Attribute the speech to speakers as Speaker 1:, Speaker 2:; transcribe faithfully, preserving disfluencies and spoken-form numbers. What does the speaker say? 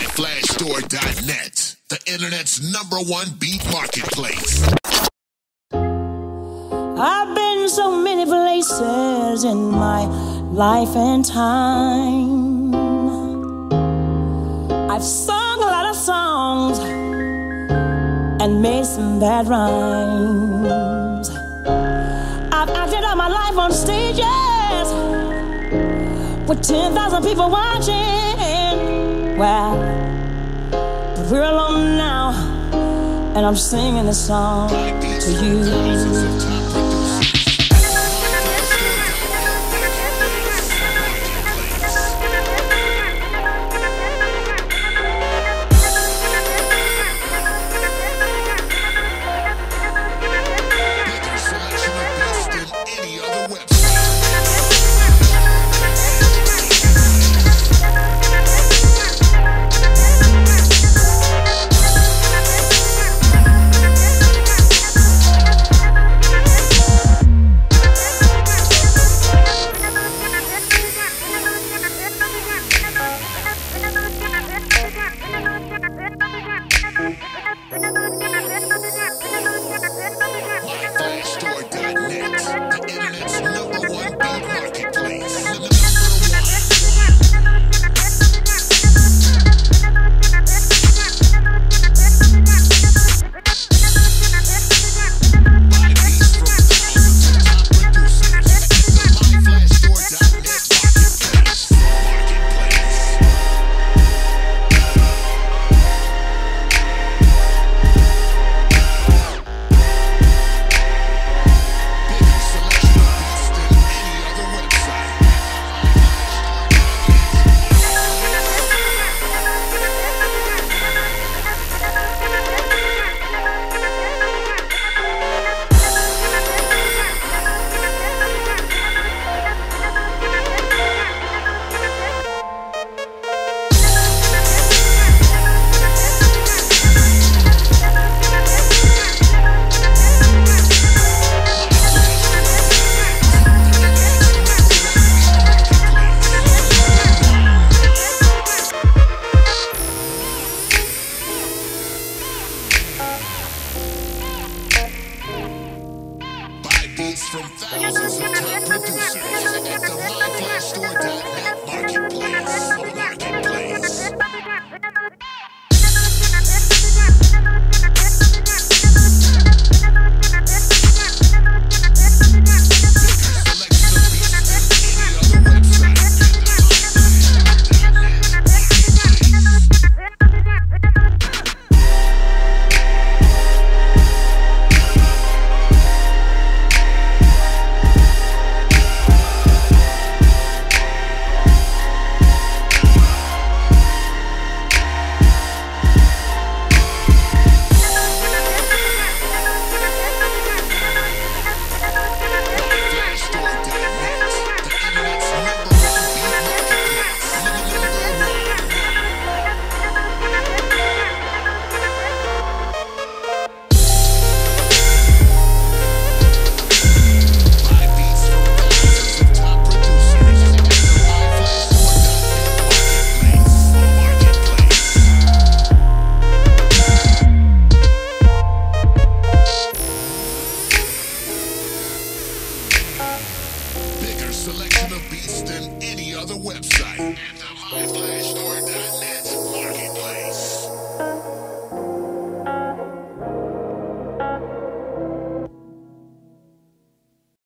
Speaker 1: flash store dot net, the internet's number one beat marketplace.
Speaker 2: I've been so many places in my life and time. I've sung a lot of songs and made some bad rhymes. I've acted out my life on stages with ten thousand people watching. Well, but we're alone now, and I'm singing this song to you.
Speaker 1: From thousands of top producers at the my flash store dot net marketplace.